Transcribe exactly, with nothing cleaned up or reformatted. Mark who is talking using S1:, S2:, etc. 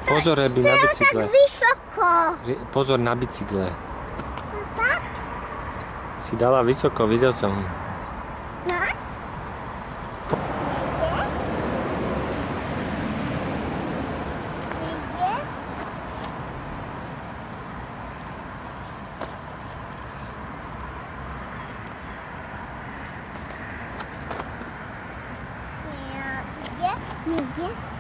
S1: Pozor, Ebi, na bicykle.
S2: tak vysoko?
S1: Pozor na bicykle.
S2: Tak?
S1: Si dala vysoko, videl som.
S2: No? Ide? Ide?